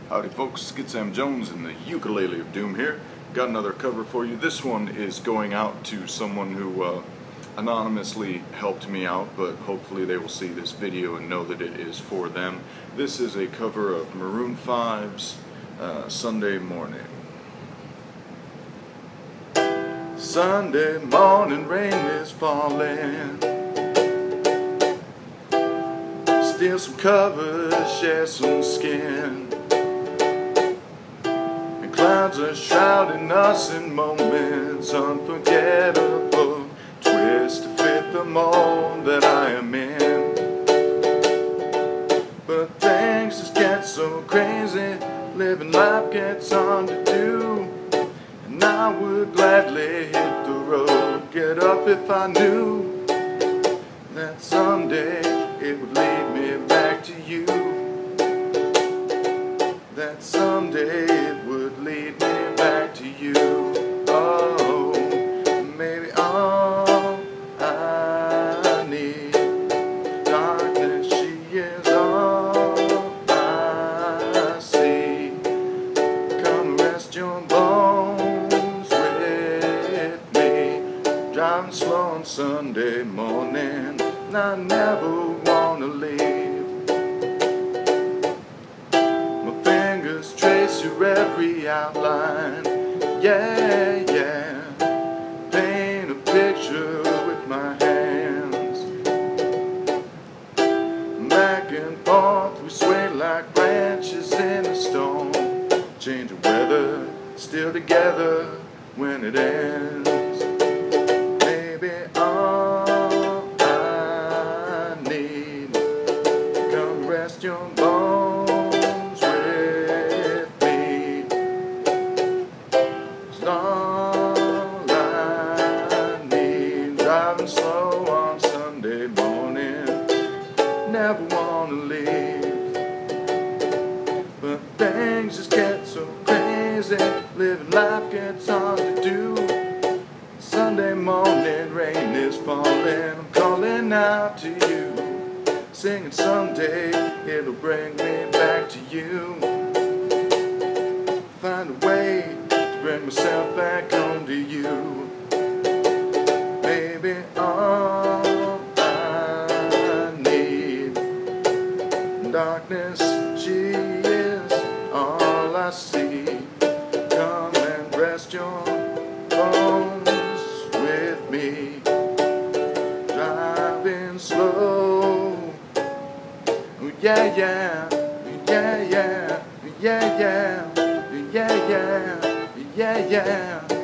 Howdy folks, Skid Sam Jones and the Ukulele of Doom here. Got another cover for you. This one is going out to someone who anonymously helped me out, but hopefully they will see this video and know that it is for them. This is a cover of Maroon 5's Sunday Morning. Sunday morning, rain is falling. Steal some covers, share some skin. And clouds are shrouding us in moments unforgettable. Twist to fit the mold that I am in. But things just get so crazy, living life gets hard to do. And I would gladly hit the road, get up if I knew that someday it would lead me back to you. That someday it would lead me back to you. Oh, maybe all I need. Darkness, she is all I see. Come rest your bones with me. Driving slow on Sunday morning, I never wanna leave. My fingers trace your every outline. Yeah, yeah. Paint a picture with my hands. Back and forth we sway like branches in a storm. Change of weather, still together when it ends. Maybe rest your bones with me. It's all I need. Driving slow on Sunday morning, never wanna leave. But things just get so crazy, living life gets hard to do. Sunday morning, rain is falling, I'm calling out to you. Singing someday it'll bring me back to you. Find a way to bring myself back home to you. Baby, all I need. Darkness, she is all I see. Come and rest your bones with me. Driving slow. Yeah, yeah, yeah, yeah, yeah, yeah, yeah, yeah, yeah, yeah.